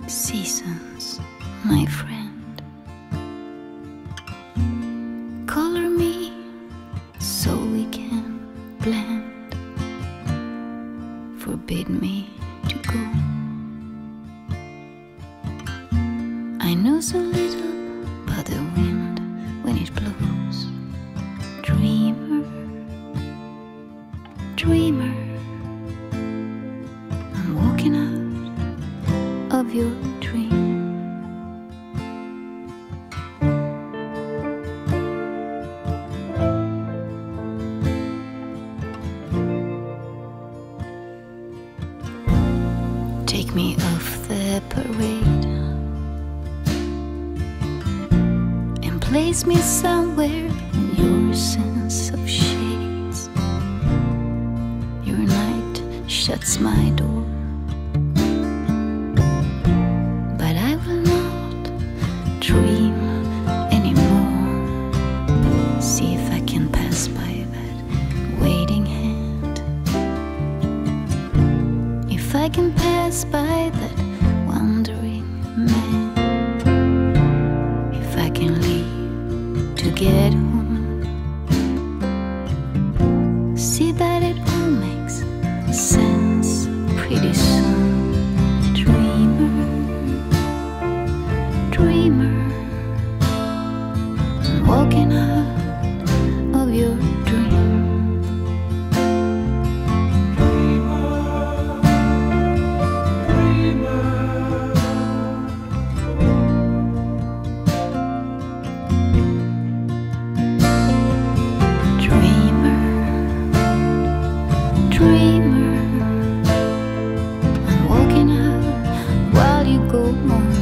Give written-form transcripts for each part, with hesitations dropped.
Seasons, my friend, color me so we can blend. Forbid me to go. I know so little about the wind when it blows. Dreamer, dreamer, I'm walking out of your dream. Take me off the parade and place me somewhere in your sense of shades. Your night shuts my door, but I will not dream anymore. See if I can pass by that waiting hand, if I can pass by that wandering man, if I can leave to get home. See that it all makes sense pretty soon. Dreamer, dreamer, I'm walking out of your dream. Dreamer, I'm walking out while you go home.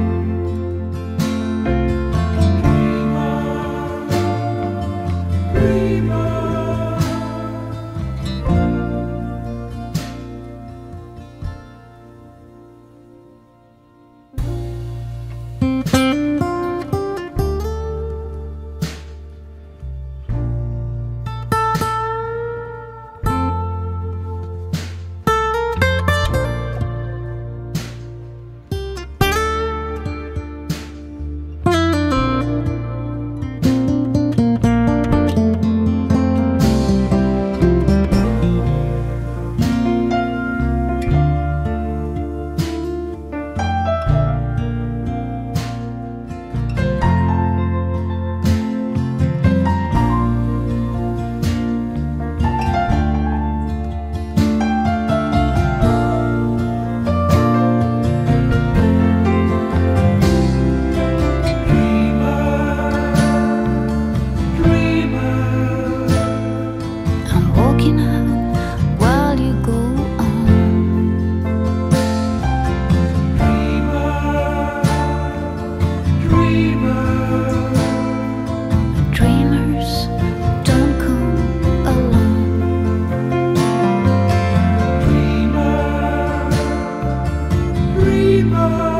Walking out while you go on. Dreamer, dreamers don't come alone. Dreamer,